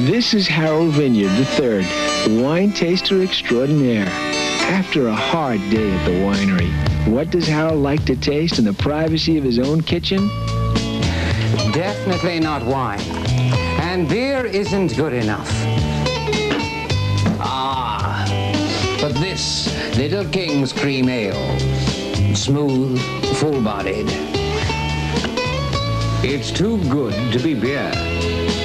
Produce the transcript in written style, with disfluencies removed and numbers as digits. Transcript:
This is Harold Vineyard III, wine taster extraordinaire. After a hard day at the winery, what does Harold like to taste in the privacy of his own kitchen? Definitely not wine. And beer isn't good enough. Ah, but this Little King's Cream Ale. Smooth, full-bodied. It's too good to be beer.